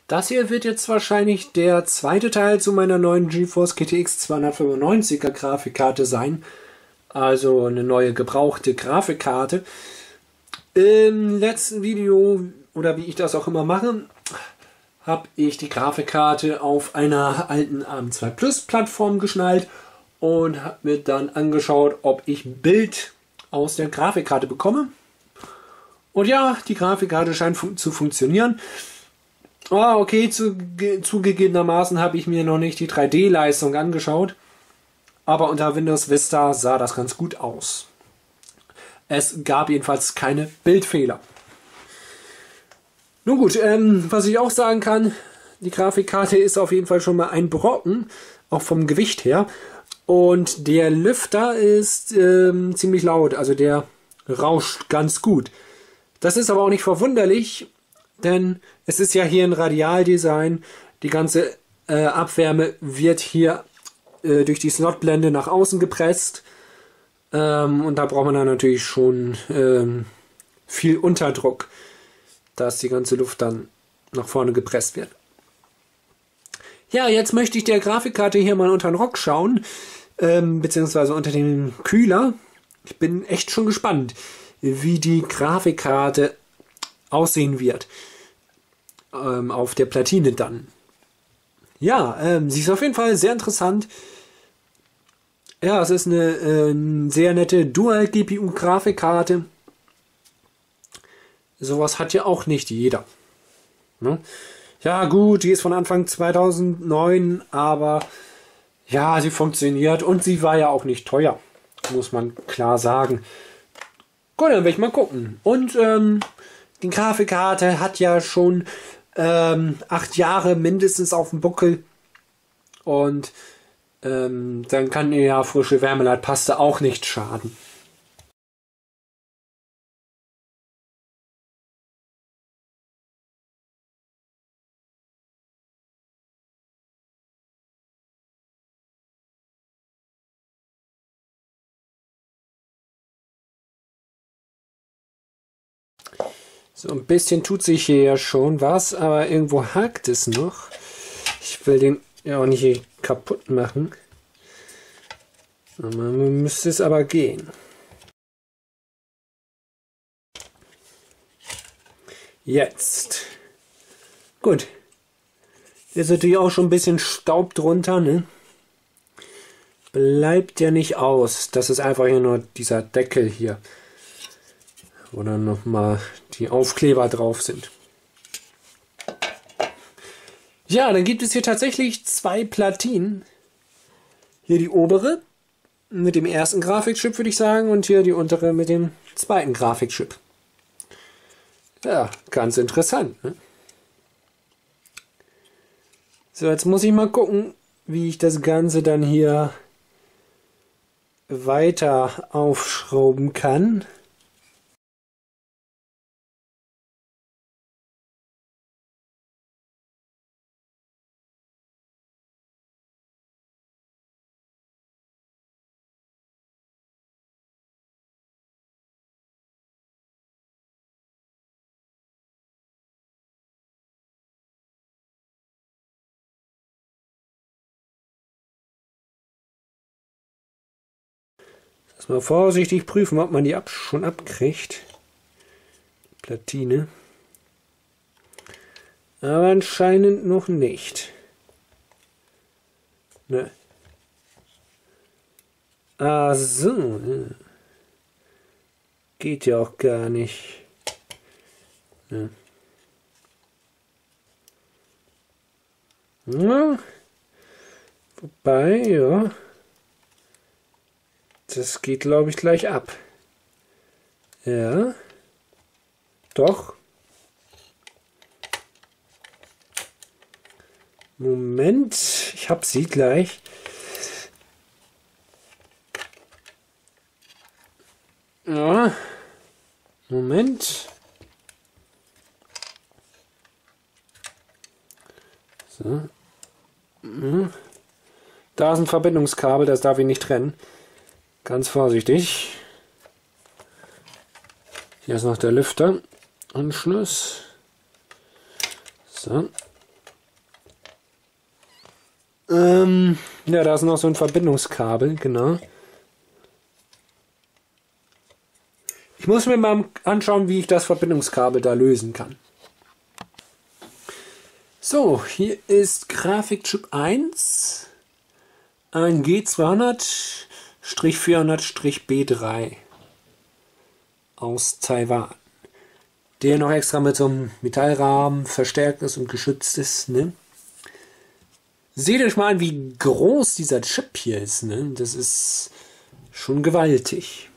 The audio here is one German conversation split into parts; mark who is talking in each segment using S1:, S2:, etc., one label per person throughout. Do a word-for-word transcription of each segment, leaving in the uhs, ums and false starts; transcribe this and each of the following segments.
S1: Das hier wird jetzt wahrscheinlich der zweite Teil zu meiner neuen GeForce G T X zweihundertfünfundneunziger Grafikkarte sein. Also eine neue gebrauchte Grafikkarte. Im letzten Video, oder wie ich das auch immer mache, habe ich die Grafikkarte auf einer alten A M zwei Plus Plattform geschnallt und habe mir dann angeschaut, ob ich ein Bild aus der Grafikkarte bekomme. Und ja, die Grafikkarte scheint fun zu funktionieren. Ah, okay, zu, zugegebenermaßen habe ich mir noch nicht die drei D-Leistung angeschaut. Aber unter Windows Vista sah das ganz gut aus. Es gab jedenfalls keine Bildfehler. Nun gut, ähm, was ich auch sagen kann, die Grafikkarte ist auf jeden Fall schon mal ein Brocken, auch vom Gewicht her. Und der Lüfter ist ähm, ziemlich laut, also der rauscht ganz gut. Das ist aber auch nicht verwunderlich, denn es ist ja hier ein Radialdesign. Die ganze äh, Abwärme wird hier äh, durch die Slotblende nach außen gepresst. Ähm, und da braucht man dann natürlich schon ähm, viel Unterdruck, dass die ganze Luft dann nach vorne gepresst wird. Ja, jetzt möchte ich der Grafikkarte hier mal unter den Rock schauen, ähm, beziehungsweise unter den Kühler. Ich bin echt schon gespannt, wie die Grafikkarte aussehen wird. Ähm, auf der Platine dann. Ja, ähm, sie ist auf jeden Fall sehr interessant. Ja, es ist eine äh, sehr nette Dual-G P U-Grafikkarte. Sowas hat ja auch nicht jeder. Ne? Ja gut, die ist von Anfang zweitausendneun, aber ja, sie funktioniert und sie war ja auch nicht teuer. Muss man klar sagen. Gut, dann werde ich mal gucken. Und ähm, die Grafikkarte hat ja schon ähm, acht Jahre mindestens auf dem Buckel. Und ähm, dann kann ihr ja frische Wärmeleitpaste auch nicht schaden. So ein bisschen tut sich hier ja schon was, aber irgendwo hakt es noch. Ich will den ja auch nicht hier kaputt machen. Man müsste es aber gehen. Jetzt. Gut. Jetzt ist natürlich auch schon ein bisschen Staub drunter, ne? Bleibt ja nicht aus. Das ist einfach hier nur dieser Deckel hier, wo dann nochmal die Aufkleber drauf sind. Ja, dann gibt es hier tatsächlich zwei Platinen. Hier die obere mit dem ersten Grafikchip, würde ich sagen, und hier die untere mit dem zweiten Grafikchip. Ja, ganz interessant, ne? So, jetzt muss ich mal gucken, wie ich das Ganze dann hier weiter aufschrauben kann. Mal vorsichtig prüfen, ob man die ab schon abkriegt. Die Platine. Aber anscheinend noch nicht. Ne. Ah so. Geht ja auch gar nicht. Ne. Ja. Wobei, ja. Das geht, glaube ich, gleich ab. Ja. Doch. Moment. Ich habe sie gleich. Ja. Moment. So. Da ist ein Verbindungskabel, das darf ich nicht trennen. Ganz vorsichtig. Hier ist noch der Lüfter. Anschluss. So. Ähm, ja, da ist noch so ein Verbindungskabel, genau. Ich muss mir mal anschauen, wie ich das Verbindungskabel da lösen kann. So, hier ist Grafikchip eins, ein G zweihundert vierhundert B drei aus Taiwan, der noch extra mit so einem Metallrahmen verstärkt ist und geschützt ist. Ne? Seht euch mal an, wie groß dieser Chip hier ist. Ne? Das ist schon gewaltig.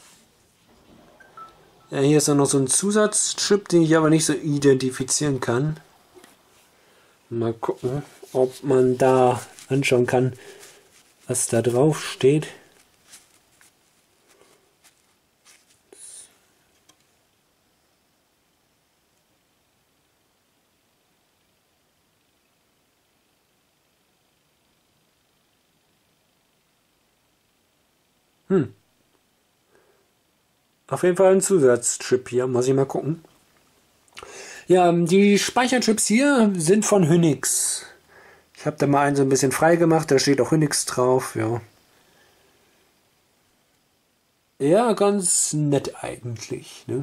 S1: Ja, hier ist auch noch so ein Zusatzchip, den ich aber nicht so identifizieren kann. Mal gucken, ob man da anschauen kann, was da drauf steht. Hm. Auf jeden Fall ein Zusatzchip hier, muss ich mal gucken. Ja, die Speicherchips hier sind von Hynix. Ich habe da mal einen so ein bisschen frei gemacht, da steht auch Hynix drauf, ja. Ja, ganz nett eigentlich, ne?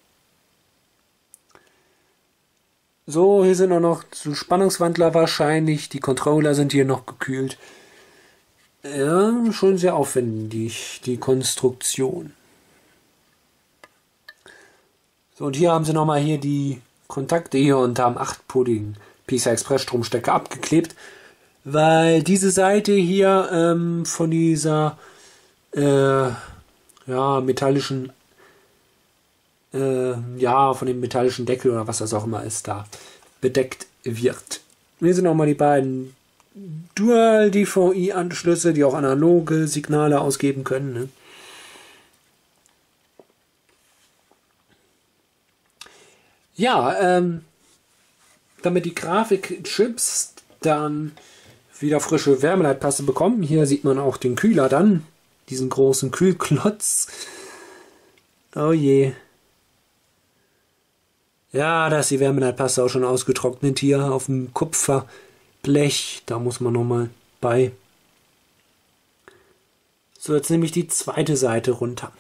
S1: So, hier sind auch noch so Spannungswandler wahrscheinlich, die Controller sind hier noch gekühlt. Ja, schon sehr aufwendig, die Konstruktion. So, und hier haben sie nochmal hier die Kontakte hier unter dem achtpoligen P C I Express Stromstecker abgeklebt, weil diese Seite hier ähm, von dieser äh, ja, metallischen äh, ja, von dem metallischen Deckel oder was das auch immer ist, da bedeckt wird. Hier sind nochmal die beiden Dual-D V I-Anschlüsse, die auch analoge Signale ausgeben können. Ne? Ja, ähm, damit die Grafikchips dann wieder frische Wärmeleitpaste bekommen. Hier sieht man auch den Kühler dann, diesen großen Kühlklotz. Oh je. Ja, da ist die Wärmeleitpaste auch schon ausgetrocknet hier auf dem Kupferblech. Da muss man nochmal bei. So, jetzt nehme ich die zweite Seite runter.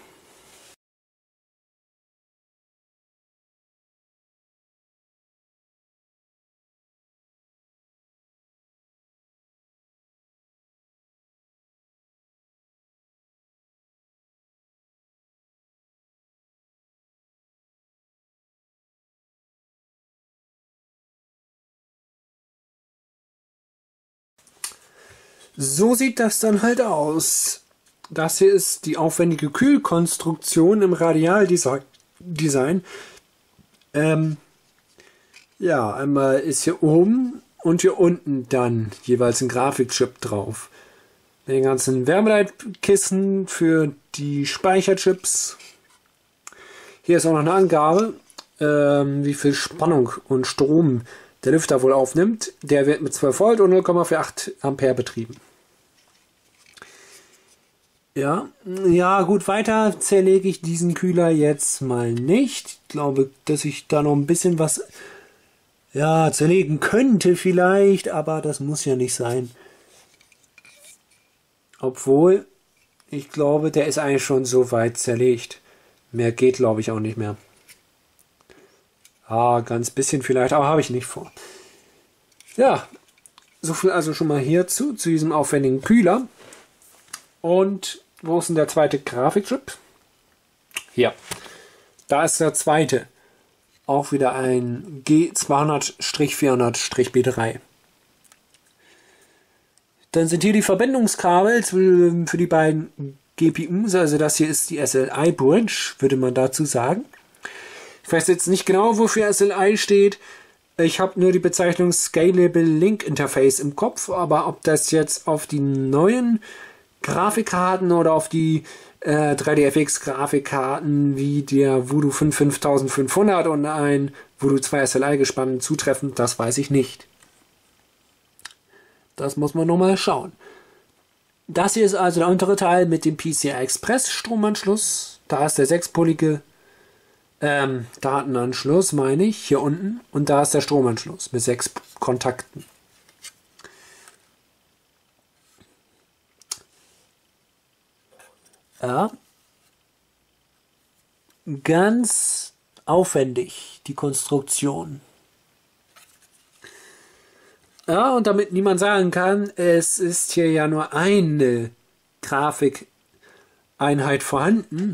S1: So sieht das dann halt aus. Das hier ist die aufwendige Kühlkonstruktion im Radialdesign. Ähm, ja, einmal ist hier oben und hier unten dann jeweils ein Grafikchip drauf. Mit den ganzen Wärmeleitkissen für die Speicherchips. Hier ist auch noch eine Angabe, ähm, wie viel Spannung und Strom der Lüfter wohl aufnimmt. Der wird mit zwölf Volt und null Komma acht Ampere betrieben. Ja, ja gut, weiter zerlege ich diesen Kühler jetzt mal nicht. Ich glaube, dass ich da noch ein bisschen was ja, zerlegen könnte vielleicht, aber das muss ja nicht sein. Obwohl, ich glaube, der ist eigentlich schon so weit zerlegt. Mehr geht, glaube ich, auch nicht mehr. Ah, ganz bisschen vielleicht, aber habe ich nicht vor. Ja, so viel also schon mal hierzu, zu diesem aufwendigen Kühler. Und wo ist denn der zweite Grafikchip? Hier. Da ist der zweite. Auch wieder ein G zweihundert vierhundert B drei. Dann sind hier die Verbindungskabel für die beiden G P Us. Also das hier ist die S L I Bridge, würde man dazu sagen. Ich weiß jetzt nicht genau, wofür S L I steht. Ich habe nur die Bezeichnung Scalable Link Interface im Kopf. Aber ob das jetzt auf die neuen Grafikkarten oder auf die äh, drei D F X Grafikkarten wie der Voodoo fünf fünftausendfünfhundert und ein Voodoo zwei S L I gespannt zutreffen, das weiß ich nicht. Das muss man nochmal schauen. Das hier ist also der untere Teil mit dem P C I Express Stromanschluss. Da ist der sechspolige ähm, Datenanschluss, meine ich, hier unten. Und da ist der Stromanschluss mit sechs Kontakten. Ja. Ganz aufwendig, die Konstruktion. Ja, und damit niemand sagen kann, es ist hier ja nur eine Grafikeinheit vorhanden.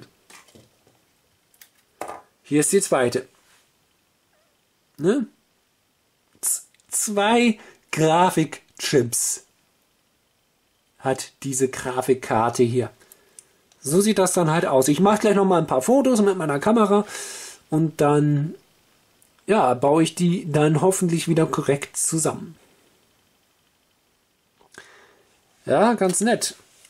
S1: Hier ist die zweite. Ne? Z- zwei Grafikchips hat diese Grafikkarte hier. So sieht das dann halt aus. Ich mache gleich noch mal ein paar Fotos mit meiner Kamera und dann ja, baue ich die dann hoffentlich wieder korrekt zusammen. Ja, ganz nett.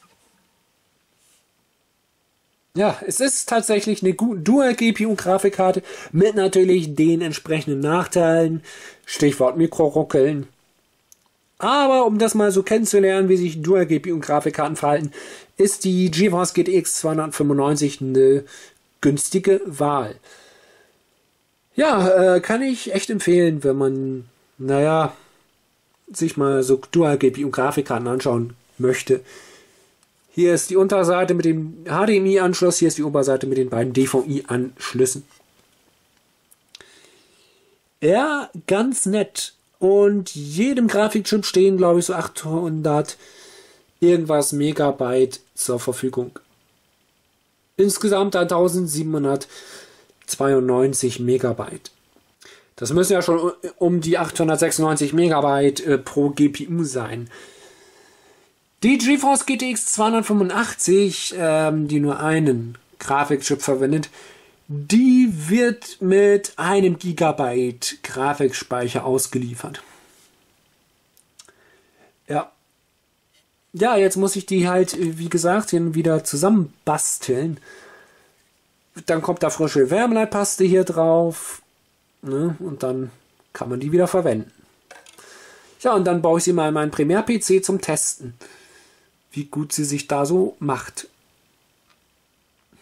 S1: Ja, es ist tatsächlich eine Dual-G P U-Grafikkarte mit natürlich den entsprechenden Nachteilen. Stichwort Mikroruckeln. Aber um das mal so kennenzulernen, wie sich Dual-G P U-Grafikkarten verhalten, ist die GeForce G T X zweihundertfünfundneunzig eine günstige Wahl. Ja, äh, kann ich echt empfehlen, wenn man, naja, sich mal so Dual-G P U-Grafikkarten anschauen möchte. Hier ist die Unterseite mit dem H D M I-Anschluss, hier ist die Oberseite mit den beiden D V I-Anschlüssen. Ja, ganz nett. Und jedem Grafikchip stehen, glaube ich, so achthundert irgendwas Megabyte zur Verfügung. Insgesamt eintausendsiebenhundertzweiundneunzig Megabyte. Das müssen ja schon um die achthundertsechsundneunzig Megabyte äh, pro G P U sein. Die GeForce G T X zweihundertfünfundachtzig, ähm, die nur einen Grafikchip verwendet, die wird mit einem Gigabyte Grafikspeicher ausgeliefert. Ja. Ja, jetzt muss ich die halt, wie gesagt, wieder zusammenbasteln. Dann kommt da frische Wärmeleitpaste hier drauf. Ne? Und dann kann man die wieder verwenden. Ja, und dann baue ich sie mal in meinen Premiere-P C zum Testen, wie gut sie sich da so macht.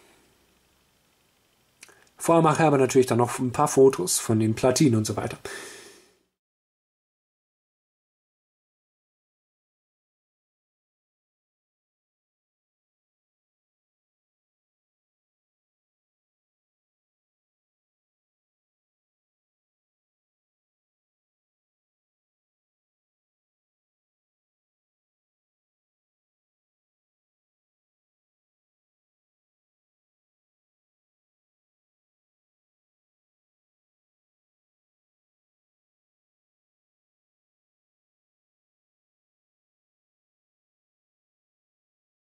S1: Vorher mache ich aber natürlich dann noch ein paar Fotos von den Platinen und so weiter.